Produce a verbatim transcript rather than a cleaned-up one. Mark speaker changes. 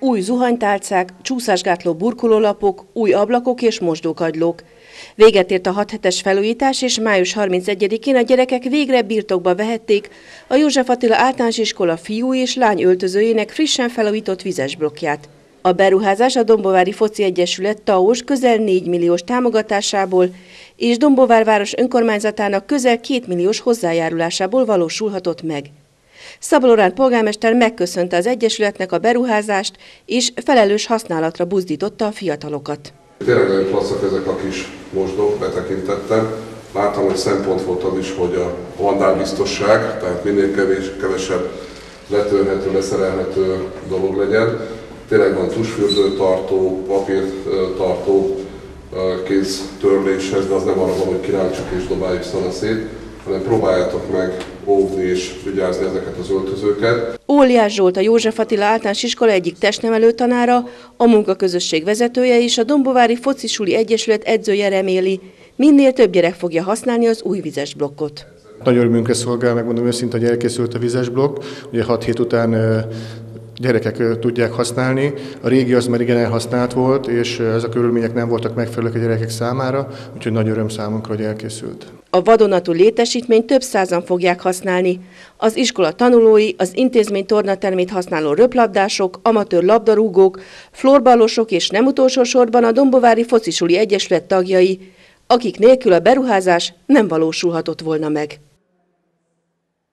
Speaker 1: új zuhanytálcák, csúszásgátló burkolólapok, új ablakok és mosdókagylók. Véget ért a hat hetes felújítás, és május harmincegyedikén a gyerekek végre birtokba vehették a József Attila Általános Iskola fiú és lány öltözőjének frissen felújított vizes blokkját. A beruházás a Dombovári Foci Egyesület TAOS közel négy milliós támogatásából és Dombóvár város önkormányzatának közel két milliós hozzájárulásából valósulhatott meg. Szabó Loránd polgármester megköszönte az Egyesületnek a beruházást, és felelős használatra buzdította a fiatalokat.
Speaker 2: Tényleg nagyon klasszak ezek a kis mosdók, betekintettem. Láttam, hogy szempont volt az is, hogy a vandálbiztosság, tehát minél kevés, kevesebb letörhető, leszerelhető dolog legyen. Tényleg van tusfürdőtartó, papírtartó, kéztörléshez, de az nem arra van, hogy kirántsuk és dobáljuk szana szét, hanem próbáljátok meg óvni és vigyázni ezeket az öltözőket.
Speaker 1: Óliás Zsolt, a József Attila Általános Iskola egyik testnevelő tanára, a munkaközösség vezetője és a Dombovári Focisuli Egyesület edzője reméli, minél több gyerek fogja használni az új vizes blokkot.
Speaker 3: Nagy örömünkre szolgál, megmondom őszintén, hogy elkészült a vizes blokk, ugye hat hét után gyerekek tudják használni. A régi az már igen elhasznált volt, és ez a körülmények nem voltak megfelelőek a gyerekek számára, úgyhogy nagy öröm számunkra, hogy elkészült.
Speaker 1: A vadonatúj létesítményt több százan fogják használni. Az iskola tanulói, az intézmény tornatermét használó röplabdások, amatőr labdarúgók, florballosok és nem utolsó sorban a Dombovári Focisuli Egyesület tagjai, akik nélkül a beruházás nem valósulhatott volna meg.